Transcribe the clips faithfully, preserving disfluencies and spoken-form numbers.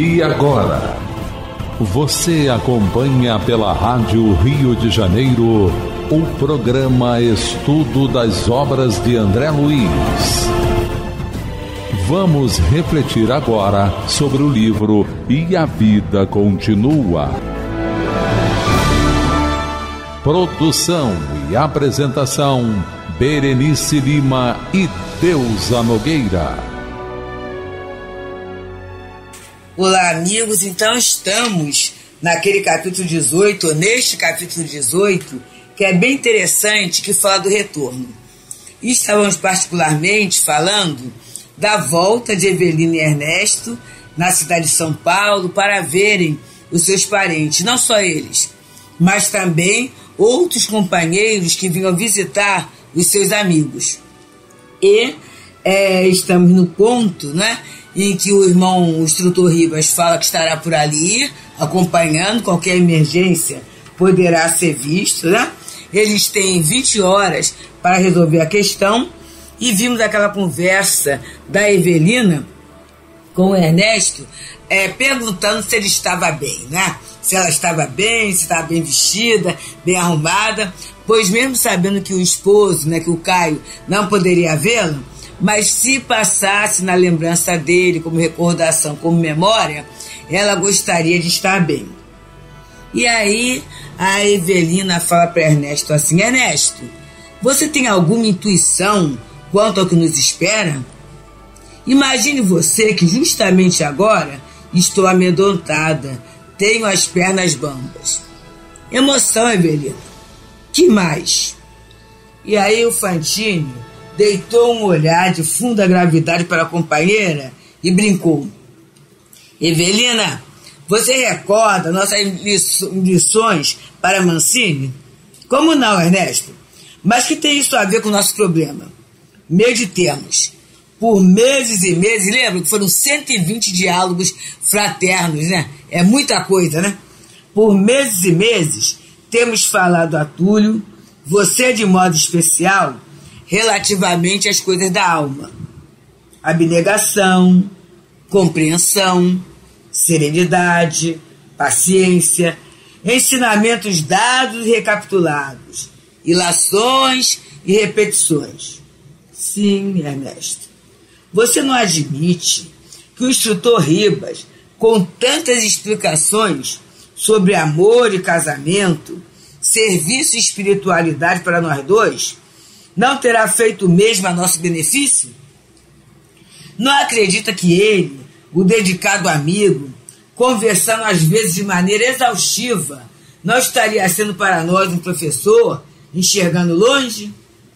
E agora, você acompanha pela Rádio Rio de Janeiro o programa Estudo das Obras de André Luiz. Vamos refletir agora sobre o livro E a Vida Continua. Produção e apresentação, Berenice Lima e Deusa Nogueira. Olá, amigos. Então estamos naquele capítulo dezoito, ou neste capítulo dezoito, que é bem interessante, que fala do retorno. E estávamos particularmente falando da volta de Evelina e Ernesto na cidade de São Paulo para verem os seus parentes, não só eles, mas também outros companheiros que vinham visitar os seus amigos. E é, estamos no ponto, né, em que o irmão, o instrutor Ribas, fala que estará por ali, acompanhando, qualquer emergência poderá ser visto, né? Eles têm vinte horas para resolver a questão, e vimos aquela conversa da Evelina com o Ernesto, é, perguntando se ele estava bem, né? Se ela estava bem, se estava bem vestida, bem arrumada, pois mesmo sabendo que o esposo, né, que o Caio, não poderia vê-lo, mas se passasse na lembrança dele, como recordação, como memória, ela gostaria de estar bem. E aí a Evelina fala para Ernesto assim: Ernesto, você tem alguma intuição quanto ao que nos espera? Imagine você que justamente agora estou amedrontada, tenho as pernas bambas. Emoção, Evelina. Que mais? E aí o Fantini deitou um olhar de funda gravidade para a companheira e brincou: Evelina, você recorda nossas lições para Mancini? Como não, Ernesto? Mas que tem isso a ver com o nosso problema? Meditemos. Por meses e meses, lembra que foram cento e vinte diálogos fraternos, né? É muita coisa, né? Por meses e meses, temos falado a Túlio, você de modo especial, relativamente às coisas da alma: abnegação, compreensão, serenidade, paciência, ensinamentos dados e recapitulados, ilações e repetições. Sim, Ernesto, você não admite que o instrutor Ribas, com tantas explicações sobre amor e casamento, serviço e espiritualidade para nós dois, não terá feito o mesmo a nosso benefício? Não acredita que ele, o dedicado amigo, conversando às vezes de maneira exaustiva, não estaria sendo para nós um professor, enxergando longe?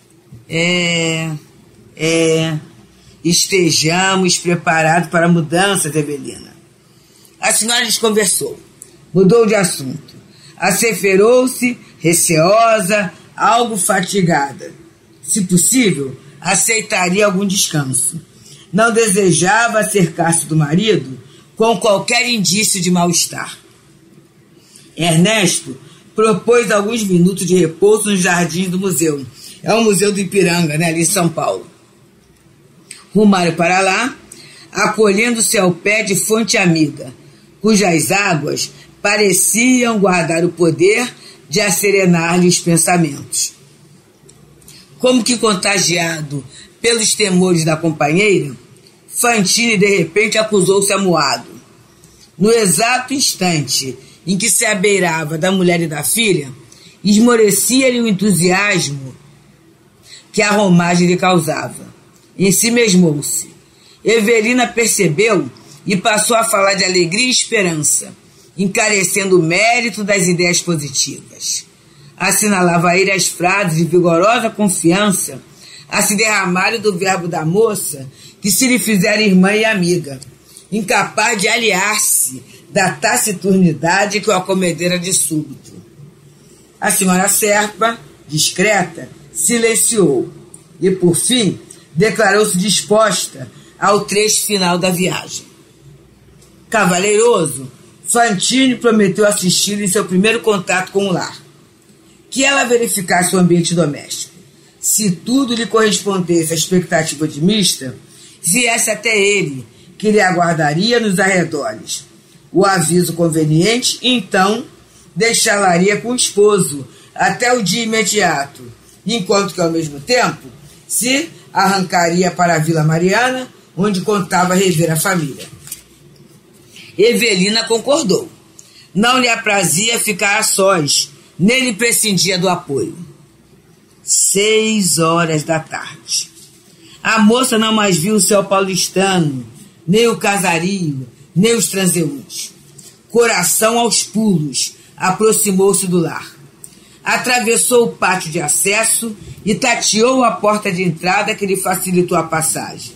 É, é, estejamos preparados para mudanças, Evelina. A senhora desconversou, mudou de assunto, asseverou-se receosa, algo fatigada. Se possível, aceitaria algum descanso. Não desejava cercar-se do marido com qualquer indício de mal-estar. Ernesto propôs alguns minutos de repouso nos jardins do museu. É o Museu do Ipiranga, né, ali em São Paulo. Rumaram para lá, acolhendo-se ao pé de fonte amiga, cujas águas pareciam guardar o poder de acerenar-lhe os pensamentos. Como que contagiado pelos temores da companheira, Fantini de repente acusou-se amuado. No exato instante em que se abeirava da mulher e da filha, esmorecia-lhe o entusiasmo que a romagem lhe causava. Ensimesmou-se. Evelina percebeu e passou a falar de alegria e esperança, encarecendo o mérito das ideias positivas. Assinalava a ele as frases de vigorosa confiança a se derramarem do verbo da moça que se lhe fizera irmã e amiga, incapaz de aliar-se da taciturnidade que o acomedera de súbito. A senhora Serpa, discreta, silenciou e, por fim, declarou-se disposta ao trecho final da viagem. Cavalheiroso, Fantini prometeu assistir em seu primeiro contato com o lar, que ela verificasse o ambiente doméstico. Se tudo lhe correspondesse à expectativa otimista, viesse até ele, que lhe aguardaria nos arredores, o aviso conveniente, então deixá-la-ia com o esposo até o dia imediato, enquanto que, ao mesmo tempo, se arrancaria para a Vila Mariana, onde contava rever a família. Evelina concordou. Não lhe aprazia ficar a sós, nem lhe prescindia do apoio. Seis horas da tarde. A moça não mais viu o céu paulistano, nem o casario, nem os transeuntes. Coração aos pulos, aproximou-se do lar. Atravessou o pátio de acesso e tateou a porta de entrada que lhe facilitou a passagem.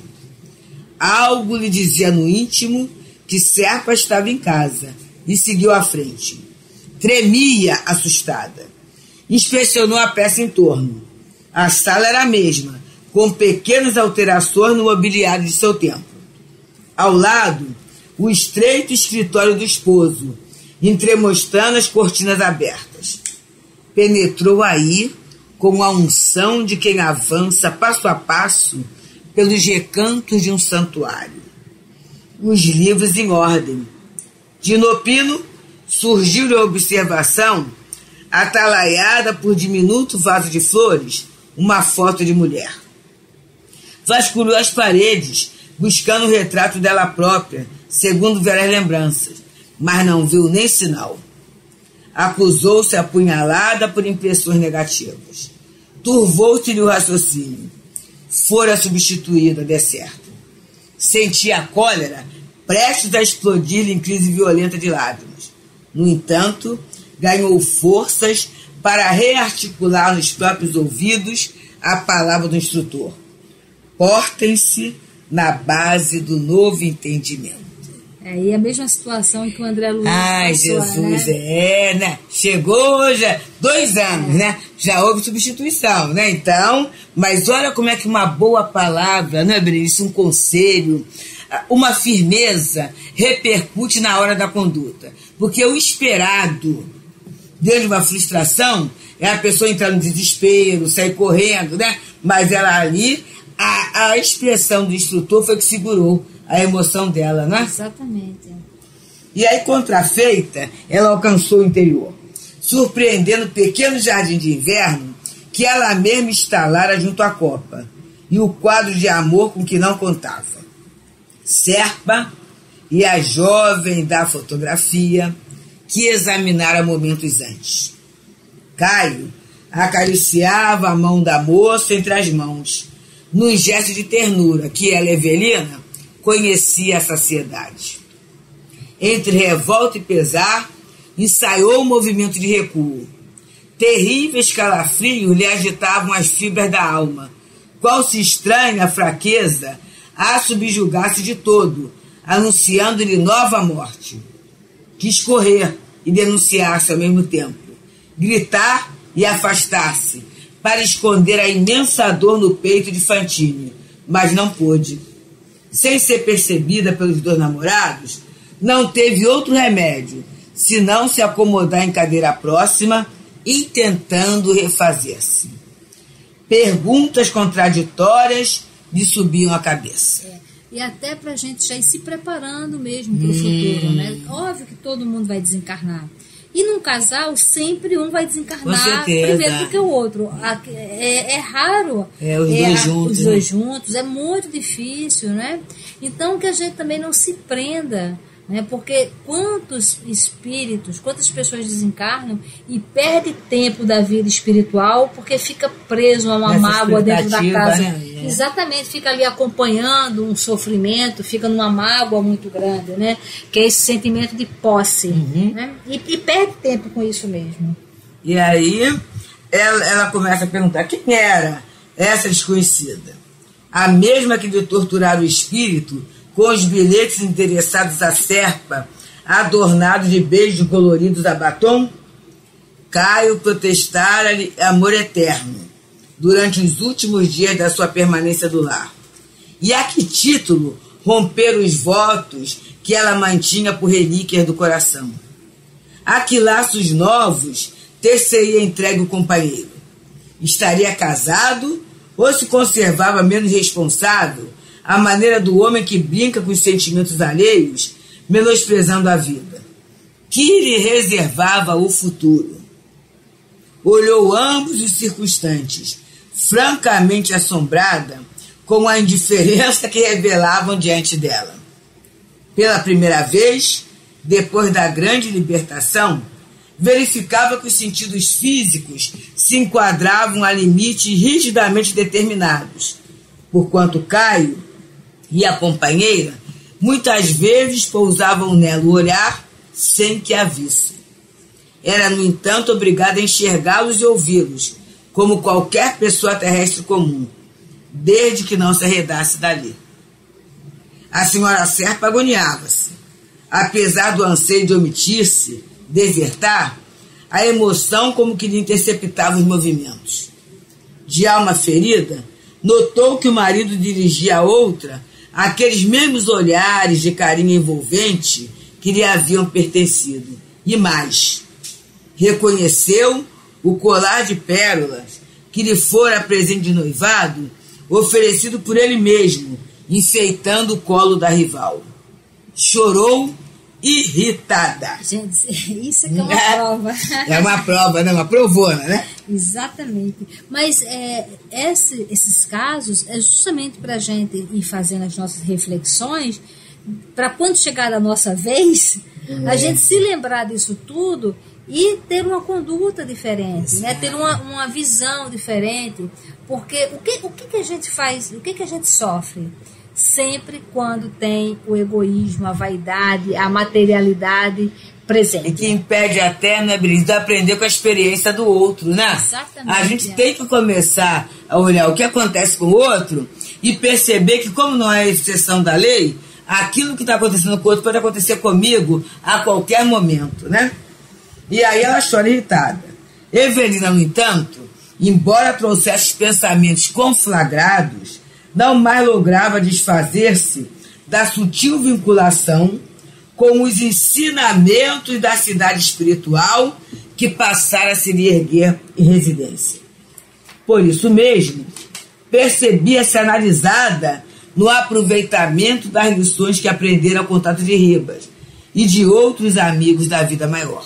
Algo lhe dizia no íntimo que Serpa estava em casa e seguiu à frente. Tremia, assustada. Inspecionou a peça em torno. A sala era a mesma, com pequenas alterações no mobiliário de seu tempo. Ao lado, o estreito escritório do esposo, entremostrando as cortinas abertas. Penetrou aí com a unção de quem avança passo a passo pelos recantos de um santuário. Os livros em ordem. De inopino, surgiu-lhe a observação, atalaiada por diminuto vaso de flores, uma foto de mulher. Vasculhou as paredes, buscando o retrato dela própria, segundo velhas lembranças, mas não viu nem sinal. Acusou-se apunhalada por impressões negativas. Turvou-se-lhe o raciocínio. Fora substituída, de certo. Sentia a cólera prestes a explodir em crise violenta de lágrimas. No entanto, ganhou forças para rearticular nos próprios ouvidos a palavra do instrutor. Portem-se na base do novo entendimento. É, e a mesma situação que o André Luiz Ai, passou, Jesus, né? é, né? Chegou já dois anos, é. né? Já houve substituição, né? Então, mas olha como é que uma boa palavra, né, Berenice? Um conselho, uma firmeza repercute na hora da conduta. Porque o esperado, dentro de uma frustração, é a pessoa entrar no desespero, sair correndo, né? Mas ela ali, a, a expressão do instrutor foi que segurou a emoção dela, né? Exatamente. E aí, contrafeita, ela alcançou o interior, surpreendendo o pequeno jardim de inverno que ela mesma instalara junto à copa, e o quadro de amor com que não contava. Serpa e a jovem da fotografia que examinara momentos antes. Caio acariciava a mão da moça entre as mãos, num gesto de ternura que ela, Evelina, conhecia a saciedade. Entre revolta e pesar, ensaiou um movimento de recuo. Terríveis calafrios lhe agitavam as fibras da alma, qual se estranha a fraqueza a subjugar-se de todo, anunciando-lhe nova morte. Quis correr e denunciar-se ao mesmo tempo, gritar e afastar-se, para esconder a imensa dor no peito de Fantine, mas não pôde. Sem ser percebida pelos dois namorados, não teve outro remédio, senão se acomodar em cadeira próxima e tentando refazer-se. Perguntas contraditórias lhe subiam à cabeça. É, e até para a gente já ir se preparando mesmo para o hum. futuro, né? Óbvio que todo mundo vai desencarnar. E num casal, sempre um vai desencarnar primeiro do que o outro. É, é raro é, os, é, dois juntos, os dois né? juntos, é muito difícil, né? Então que a gente também não se prenda, né? Porque quantos espíritos, quantas pessoas desencarnam e perde tempo da vida espiritual porque fica preso a uma Essa mágoa dentro da casa. Né? É. Exatamente, fica ali acompanhando um sofrimento, fica numa mágoa muito grande, né? Que é esse sentimento de posse, uhum. né? E, e perde tempo com isso mesmo. E aí ela, ela começa a perguntar quem era essa desconhecida, a mesma que lhe torturara o espírito com os bilhetes interessados à Serpa, adornados de beijos coloridos a batom. Caio protestara-lhe amor eterno durante os últimos dias da sua permanência do lar. E a que título romper os votos que ela mantinha por relíquias do coração? A que laços novos ter-se-ia entregue o companheiro? Estaria casado ou se conservava menos responsável, à maneira do homem que brinca com os sentimentos alheios, menosprezando a vida, que lhe reservava o futuro. Olhou ambos os circunstantes, francamente assombrada com a indiferença que revelavam diante dela. Pela primeira vez, depois da grande libertação, verificava que os sentidos físicos se enquadravam a limites rigidamente determinados, porquanto Caio e a companheira muitas vezes pousavam nela o olhar sem que a visse. Era, no entanto, obrigada a enxergá-los e ouvi-los, como qualquer pessoa terrestre comum, desde que não se arredasse dali. A senhora Serpa agoniava-se. Apesar do anseio de omitir-se, desertar, a emoção como que lhe interceptava os movimentos. De alma ferida, notou que o marido dirigia a outra aqueles mesmos olhares de carinho envolvente que lhe haviam pertencido. E mais, reconheceu o colar de pérolas que lhe fora presente de noivado, oferecido por ele mesmo, enfeitando o colo da rival. Chorou irritada. Gente, isso é que é uma é, prova. É uma prova, né? Uma provona, né? Exatamente. Mas é, esse, esses casos é justamente para a gente ir fazendo as nossas reflexões, para quando chegar a nossa vez, é. a gente se lembrar disso tudo e ter uma conduta diferente, né? Ter uma, uma visão diferente. Porque o que, o que, que a gente faz, o que, que a gente sofre? Sempre quando tem o egoísmo, a vaidade, a materialidade presente. E que impede até, né, Brisa, de aprender com a experiência do outro, né? Exatamente. A gente tem que começar a olhar o que acontece com o outro e perceber que, como não é exceção da lei, aquilo que está acontecendo com o outro pode acontecer comigo a qualquer momento, né? E aí ela chora irritada. Evelina, no entanto, embora trouxesse pensamentos conflagrados, não mais lograva desfazer-se da sutil vinculação com os ensinamentos da cidade espiritual que passara a se lhe erguer em residência. Por isso mesmo, percebia-se analisada no aproveitamento das lições que aprendera ao contato de Ribas e de outros amigos da vida maior.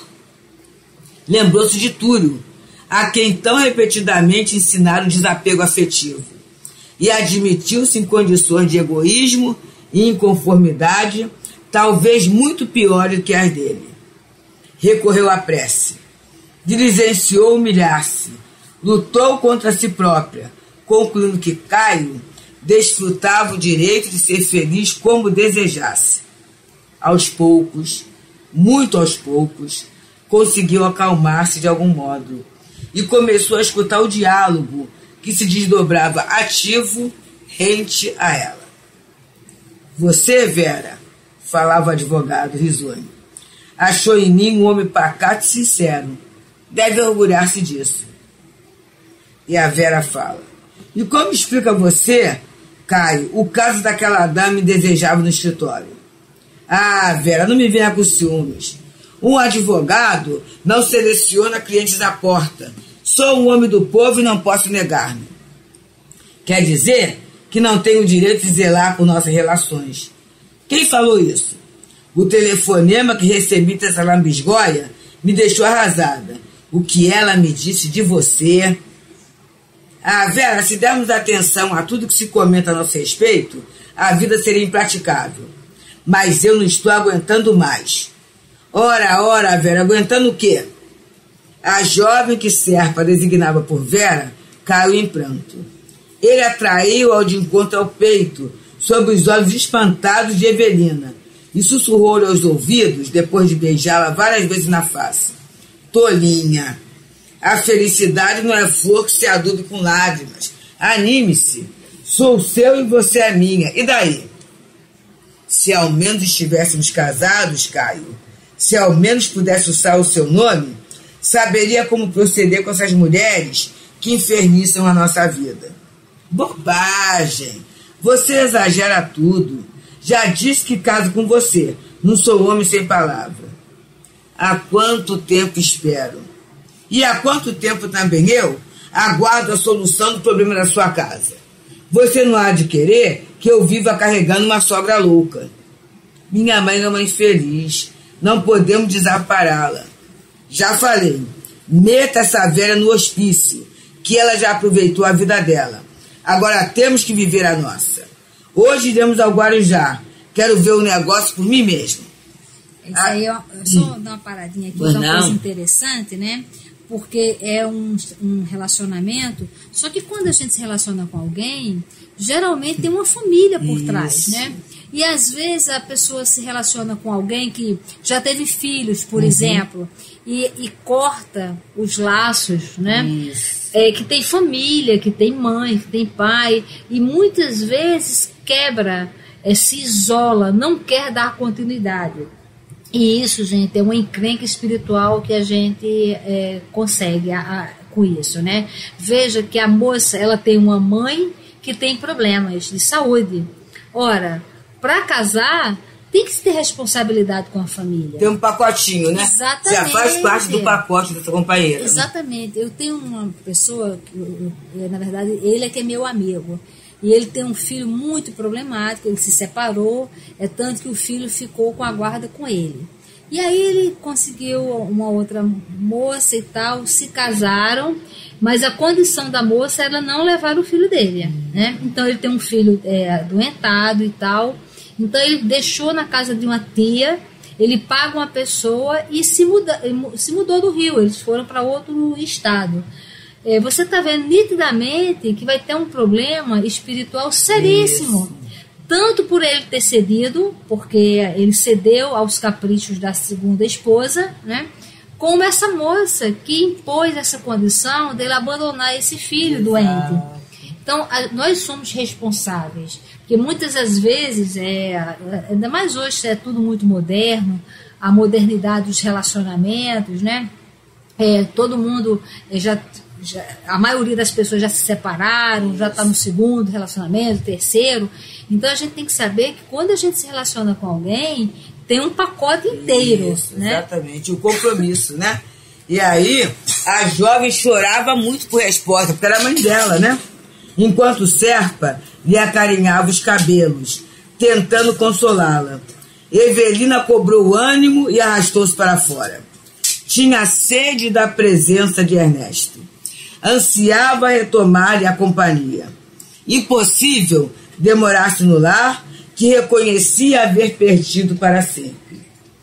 Lembrou-se de Túlio, a quem tão repetidamente ensinara o desapego afetivo, e admitiu-se em condições de egoísmo e inconformidade, talvez muito piores do que as dele. Recorreu à prece, diligenciou humilhar-se, lutou contra si própria, concluindo que Caio desfrutava o direito de ser feliz como desejasse. Aos poucos, muito aos poucos, conseguiu acalmar-se de algum modo e começou a escutar o diálogo que se desdobrava ativo rente a ela. Você, Vera, falava o advogado risonho, achou em mim um homem pacato e sincero. Deve orgulhar-se disso. E a Vera fala, e como explica você, Caio, o caso daquela dama indesejava no escritório? Ah, Vera, não me venha com ciúmes. Um advogado não seleciona clientes à porta. Sou um homem do povo e não posso negar-me. Quer dizer que não tenho o direito de zelar por nossas relações. Quem falou isso? O telefonema que recebi dessa lambisgoia me deixou arrasada. O que ela me disse de você... Ah, Vera, se dermos atenção a tudo que se comenta a nosso respeito, a vida seria impraticável. Mas eu não estou aguentando mais. Ora, ora, Vera, aguentando o quê? A jovem que Serpa designava por Vera caiu em pranto. Ele atraiu-a de encontro ao peito, sob os olhos espantados de Evelina, e sussurrou-lhe aos ouvidos, depois de beijá-la várias vezes na face. Tolinha, a felicidade não é flor que se adube com lágrimas. Anime-se. Sou seu e você é minha. E daí? Se ao menos estivéssemos casados, Caio, se ao menos pudesse usar o seu nome, saberia como proceder com essas mulheres que infernizam a nossa vida. Bobagem! Você exagera tudo. Já disse que caso com você. Não sou homem sem palavra. Há quanto tempo espero? E há quanto tempo também eu aguardo a solução do problema da sua casa? Você não há de querer que eu viva carregando uma sogra louca. Minha mãe é uma infeliz. Não podemos desampará-la. Já falei, meta essa velha no hospício, que ela já aproveitou a vida dela. Agora temos que viver a nossa. Hoje iremos ao Guarujá. Quero ver o negócio por mim mesmo. Isso aí, eu, eu só dar uma paradinha aqui, uma coisa interessante, né? Porque é um, um relacionamento, só que quando a gente se relaciona com alguém, geralmente tem uma família por Isso. trás, né? E às vezes a pessoa se relaciona com alguém que já teve filhos, por uhum. exemplo, e, e corta os laços, né? É, que tem família, que tem mãe, que tem pai, e muitas vezes quebra, é, se isola, não quer dar continuidade. E isso, gente, é uma encrenca espiritual que a gente é, consegue a, a, com isso, né? Veja que a moça, ela tem uma mãe que tem problemas de saúde. Ora, para casar, tem que ter responsabilidade com a família. Tem um pacotinho, né? Exatamente. Já faz parte do pacote da sua companheira. Exatamente. Né? Eu tenho uma pessoa, que, na verdade, ele é que é meu amigo. E ele tem um filho muito problemático, ele se separou, é tanto que o filho ficou com a guarda com ele. E aí ele conseguiu uma outra moça e tal, se casaram, mas a condição da moça era não levar o filho dele, né? Então ele tem um filho é, adoentado e tal, então ele deixou na casa de uma tia, ele paga uma pessoa e se, muda, se mudou do Rio, eles foram para outro estado. É, você está vendo nitidamente que vai ter um problema espiritual seríssimo. Isso. Tanto por ele ter cedido, porque ele cedeu aos caprichos da segunda esposa, né? Como essa moça que impôs essa condição dele abandonar esse filho Exato. doente. Então, a, nós somos responsáveis. Porque muitas das vezes, é, ainda mais hoje, é tudo muito moderno, a modernidade dos relacionamentos, né? É, todo mundo já... Já, a maioria das pessoas já se separaram, já está no segundo relacionamento, terceiro. Então a gente tem que saber que quando a gente se relaciona com alguém, tem um pacote inteiro. Isso, né? Exatamente, o compromisso, né? E aí a jovem chorava muito por resposta, porque era a mãe dela, né? Enquanto Serpa lhe acarinhava os cabelos, tentando consolá-la. Evelina cobrou o ânimo e arrastou-se para fora. Tinha sede da presença de Ernesto. Ansiava retomar-lhe a companhia. Impossível demorar-se no lar, que reconhecia haver perdido para sempre.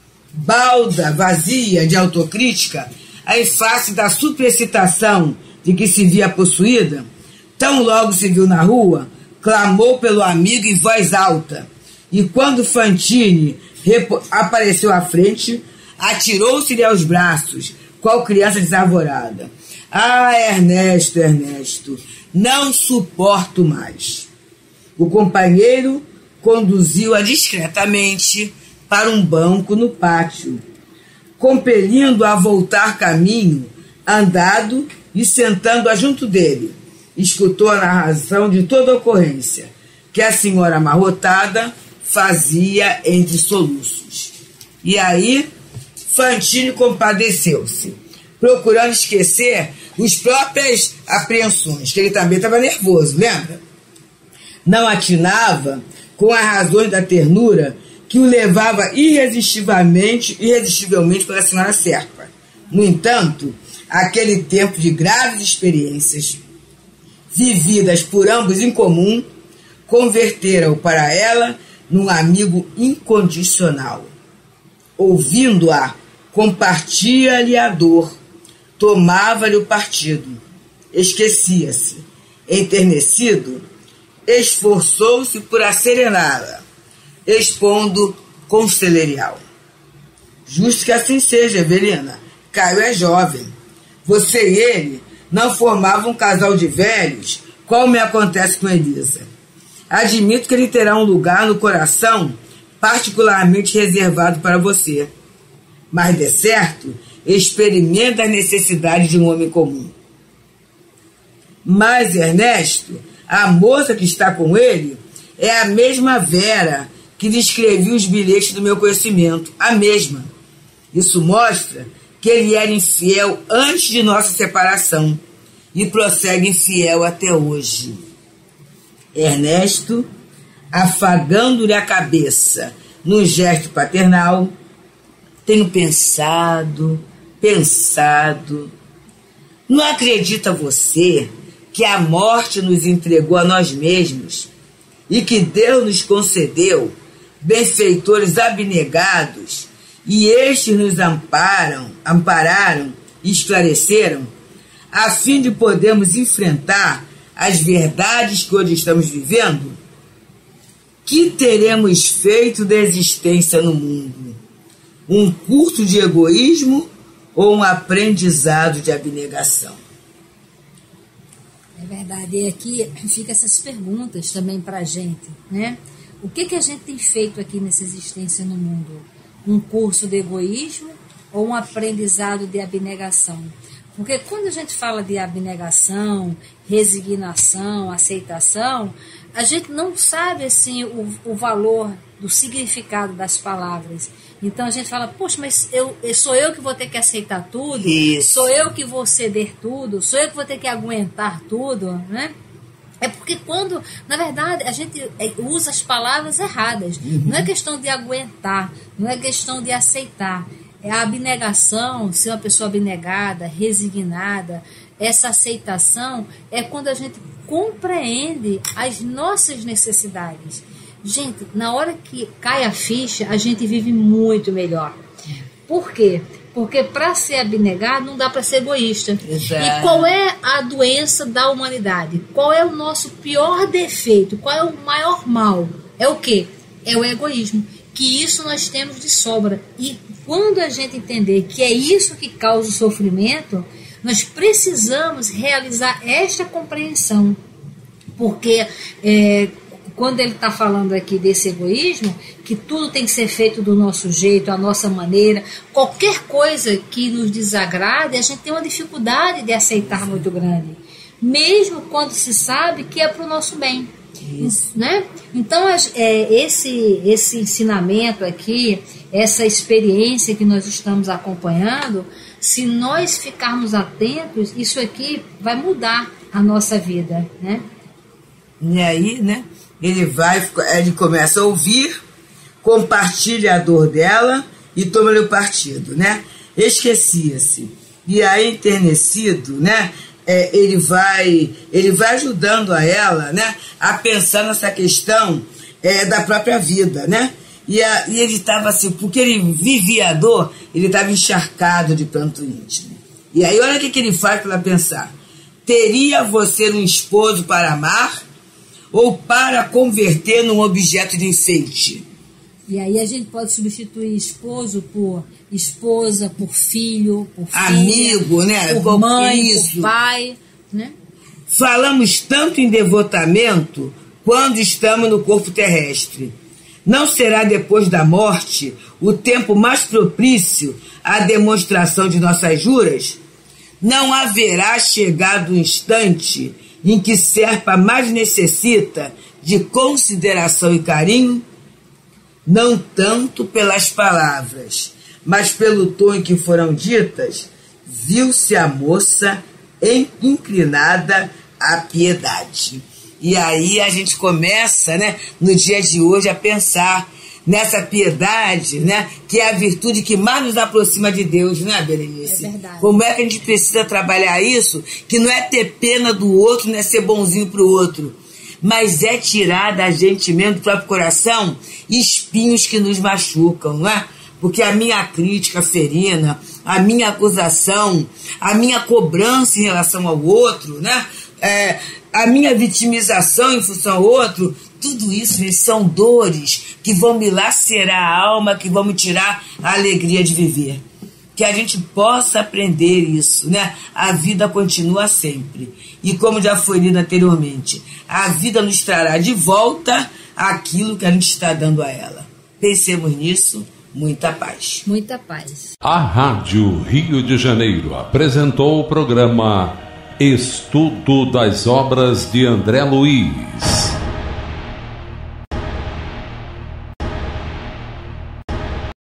Balda, vazia de autocrítica, em face da superexcitação de que se via possuída, tão logo se viu na rua, clamou pelo amigo em voz alta, e quando Fantine apareceu à frente, atirou-se-lhe aos braços, qual criança desarvorada. Ah, Ernesto, Ernesto, não suporto mais. O companheiro conduziu-a discretamente para um banco no pátio, compelindo-a a voltar caminho, andado e sentando-a junto dele. Escutou a narração de toda a ocorrência, que a senhora amarrotada fazia entre soluços. E aí, Fantine compadeceu-se, procurando esquecer as próprias apreensões, que ele também estava nervoso, lembra? Não atinava com as razões da ternura que o levava irresistivelmente, irresistivelmente para a senhora Serpa. No entanto, aquele tempo de graves experiências, vividas por ambos em comum, converteram-o para ela num amigo incondicional. Ouvindo-a, compartia-lhe a dor, tomava-lhe o partido, esquecia-se. Enternecido, esforçou-se por acerená-la, expondo conselherial. Justo que assim seja, Evelina. Caio é jovem. Você e ele não formavam um casal de velhos, como me acontece com Elisa. Admito que ele terá um lugar no coração particularmente reservado para você. Mas, de certo, experimenta a necessidade de um homem comum. Mas, Ernesto, a moça que está com ele é a mesma Vera que lhe escrevia os bilhetes do meu conhecimento. A mesma. Isso mostra que ele era infiel antes de nossa separação e prossegue infiel até hoje. Ernesto, afagando-lhe a cabeça num gesto paternal. Tenho pensado, pensado. Não acredita você que a morte nos entregou a nós mesmos e que Deus nos concedeu benfeitores abnegados e estes nos amparam, ampararam e esclareceram, a fim de podermos enfrentar as verdades que hoje estamos vivendo? Que teremos feito da existência no mundo? Um curso de egoísmo ou um aprendizado de abnegação? É verdade, e aqui fica essas perguntas também para a gente, né? O que, que a gente tem feito aqui nessa existência no mundo? Um curso de egoísmo ou um aprendizado de abnegação? Porque quando a gente fala de abnegação, resignação, aceitação, a gente não sabe assim o, o valor do significado das palavras. Então a gente fala, poxa, mas eu, sou eu que vou ter que aceitar tudo? Isso. Sou eu que vou ceder tudo? Sou eu que vou ter que aguentar tudo? Né? É porque quando, na verdade, a gente usa as palavras erradas. Uhum. Não é questão de aguentar, não é questão de aceitar. É a abnegação, ser uma pessoa abnegada, resignada. Essa aceitação é quando a gente compreende as nossas necessidades. Gente, na hora que cai a ficha, a gente vive muito melhor. Por quê? Porque para ser abnegado não dá para ser egoísta. Exato. E qual é a doença da humanidade? Qual é o nosso pior defeito? Qual é o maior mal? É o quê? É o egoísmo. Que isso nós temos de sobra. E quando a gente entender que é isso que causa o sofrimento, nós precisamos realizar esta compreensão. Porque é, quando ele está falando aqui desse egoísmo, que tudo tem que ser feito do nosso jeito, à nossa maneira, qualquer coisa que nos desagrade, a gente tem uma dificuldade de aceitar muito grande, mesmo quando se sabe que é para o nosso bem. Isso. Né? Então, é, esse, esse ensinamento aqui, essa experiência que nós estamos acompanhando, se nós ficarmos atentos, isso aqui vai mudar a nossa vida, né? E aí, né? Ele vai, ele começa a ouvir, compartilha a dor dela e toma-lhe o partido, né? Esquecia-se. E aí, enternecido, né? É, ele vai, ele vai ajudando a ela, né? A pensar nessa questão é, da própria vida, né? E, a, e ele estava assim, porque ele vivia a dor, ele estava encharcado de pranto íntimo. E aí, olha o que, que ele faz para ela pensar. Teria você um esposo para amar ou para converter num objeto de enfeite? E aí a gente pode substituir esposo por esposa, por filho, por filha, amigo, né? por mãe, isso. por pai, né? Falamos tanto em devotamento quando estamos no corpo terrestre. Não será depois da morte o tempo mais propício à demonstração de nossas juras? Não haverá chegado o instante em que Serpa mais necessita de consideração e carinho? Não tanto pelas palavras, mas pelo tom em que foram ditas, viu-se a moça inclinada à piedade. E aí a gente começa, né, no dia de hoje, a pensar nessa piedade, né, que é a virtude que mais nos aproxima de Deus, né, Berenice? É verdade. Como é que a gente precisa trabalhar isso? Que não é ter pena do outro, não é ser bonzinho pro outro, mas é tirar da gente mesmo, do próprio coração, espinhos que nos machucam, não é? Porque a minha crítica ferina, a minha acusação, a minha cobrança em relação ao outro, né? É, a minha vitimização em função ao outro, tudo isso, gente, são dores que vão me lacerar a alma, que vão me tirar a alegria de viver. Que a gente possa aprender isso, né? A vida continua sempre. E como já foi lido anteriormente, a vida nos trará de volta aquilo que a gente está dando a ela. Pensemos nisso. Muita paz. Muita paz. A Rádio Rio de Janeiro apresentou o programa Estudo das Obras de André Luiz.